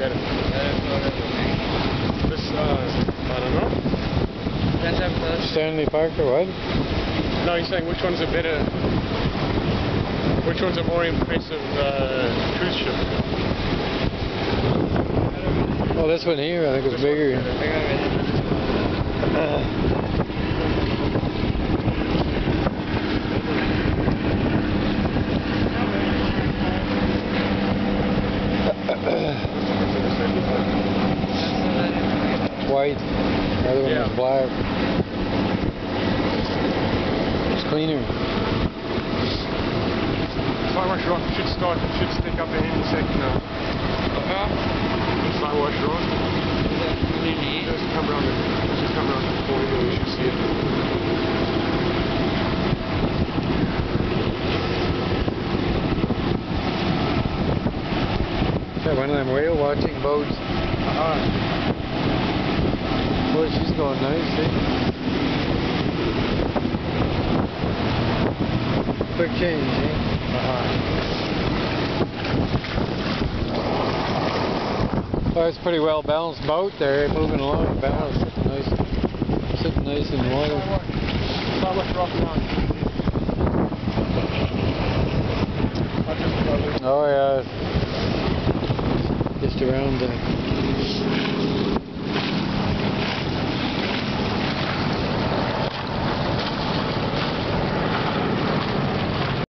better? This, I don't know. Stanley Park or what? No, he's saying which one's a better, which one's a more impressive cruise ship? Oh, this one here, I think is bigger. It's white, the other one is black. It's cleaner. Sidewash rock should stick up in any second now. Sidewash rock. Just come around the corner and we should see it. Is that one of them whale watching boats? Boy, she's going nice, eh? Quick change, eh? Well, it's a pretty well balanced boat there, moving along, balanced, sitting nice in the water. Oh yeah, just around the